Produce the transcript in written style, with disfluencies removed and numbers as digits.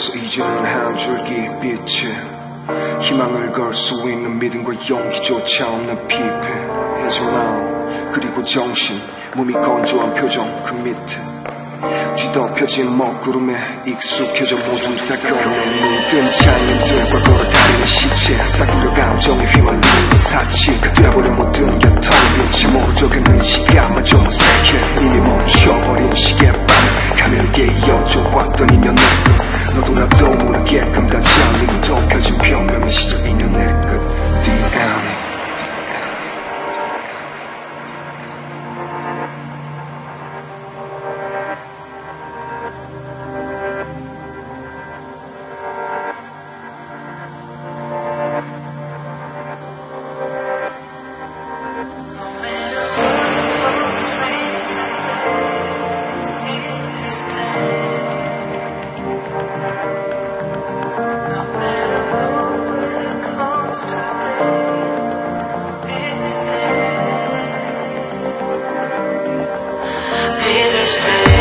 서서 이제는 한 줄기 빛에 희망을 걸 수 있는 믿음과 용기조차 없는 피폐해진 마음 그리고 정신 몸이 건조한 표정 그 밑에 뒤덮여진 먹구름에 익숙해져 모두 다 꺼내 눈뜬 차이님들과 걸어다니는 시체 싸구려 감정에 휘말리는 사치 그들아버린 모든 게 텅빈 채 모르적인 시간마저 어색해 이미 멈춰버린 시계바늘 가늘게 이어져 왔던 인연 내끝 너도 나도 모르게끔 다 잘리고 덮여진 변명의 시절 인연 내끝 The end. Stay.